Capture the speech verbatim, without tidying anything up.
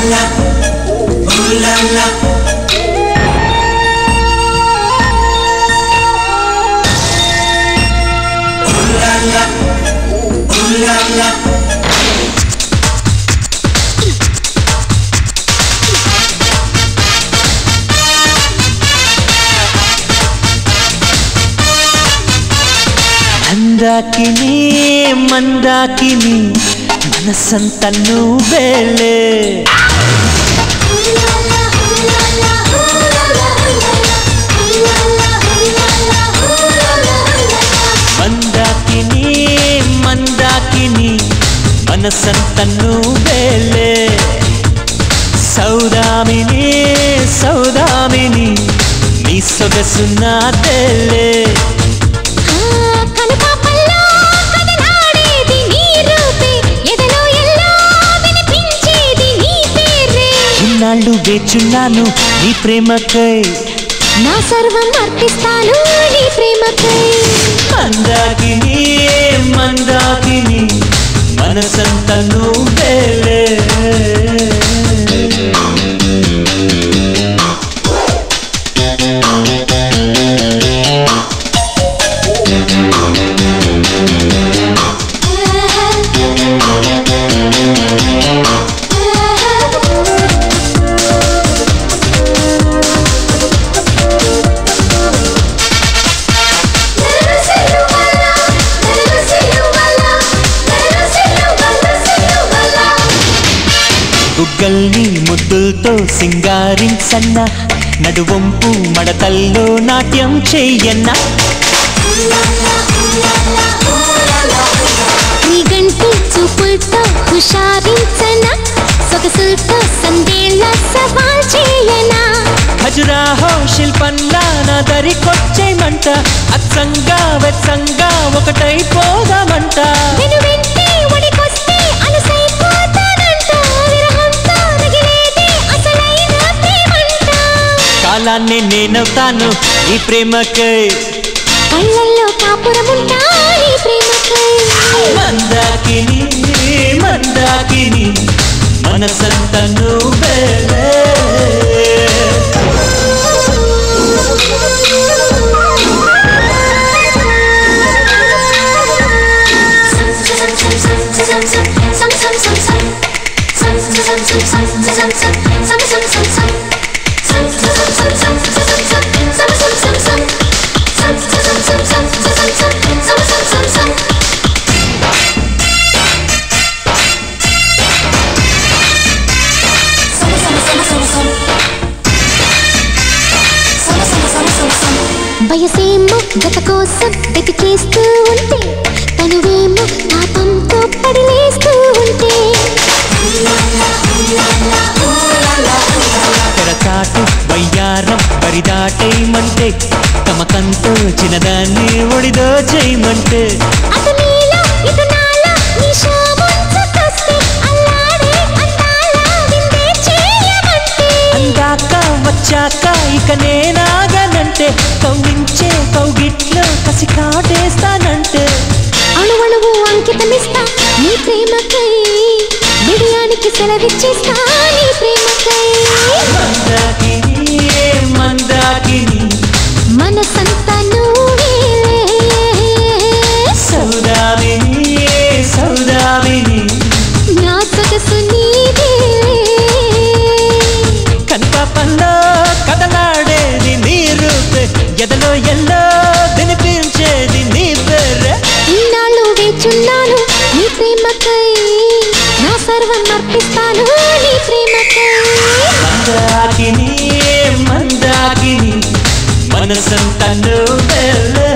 la, ooh la la. Ooh la la, ooh la la. Mandakini Mandakini ಮನಸ್ಸಂತ ಬೇಳೆ ಮಂದಾಕಿನಿ ಮಂದಾಕಿನಿ ಮನಸ್ಸಂತ ಬೇಳೆ ಸೌದಾಮಿನಿ ಸೌದಾಮಿನಿ ನೀ ಸೊಗಸು ನಾದೆಲೆ నాళ్ళు వేచున్నాను నీ ప్రేమకై నా సర్వం అర్పిస్తాను నీ ప్రేమకై మందాకిని మందాకిని మనసంత నువ్వేలే గుగ్గల్ని ముద్దులతో సింగారించన్న నడువంపు మడతల్లో నాట్యం చెయ్యన్న నీ గంటి చూపులతో హుషారించన సొగసులతో సందేళ్ళ సవాల్ చేయన ఖజురాహో శిల్పంలా నా దరికొచ్చేయమంట అచ్చంగా వెచ్చంగా ఒకటైపోదామంట కాలాన్ని నేనవుతాను ఈ ప్రేమకై కళ్ళల్లో కాపురముంటా ఈ ప్రేమకై మందాకిని మందాకిని మనసంత నువ్వేలే వయసేమో గత కోసం వెతికేస్తూ ఉంటే తనువేమో పాపంతో పడిలేస్తూ ఉంటే తెరచాటు వయ్యారం పరిదాటేయమంటే తమకంతో చిన్నదాన్ని ఒడిదో చేయమంటే అటు నీలో ఇటు నాలో నీ శోభంచుకొస్తే అల్లాడే అందాల విందే చేయమంటే అందాక వచ్చాక ఇక నేనాగనంటే కవ్వించే కౌగిట్లో కసి కాటేస్తానంటే అణువణువు అంకితమిస్తా నీ ప్రేమకై బిడియానికి సెలవిచ్చేస్తా నీ ప్రేమకై మందాకిని మందాకిని మనసంత నువ్వేలే సౌదామిని సౌదామిని నా సొగసు నీదేలే కనుపాపంలో కదలాడేది నీ రూపే ఎదలో ఎల్లో వినిపించేది నీ పేరే ఇన్నాళ్ళు వేచున్నాను నీ ప్రేమకై నా సర్వం అర్పిస్తాను నీ ప్రేమకై మందాకిని మందాకిని మనసంత నువ్వేలే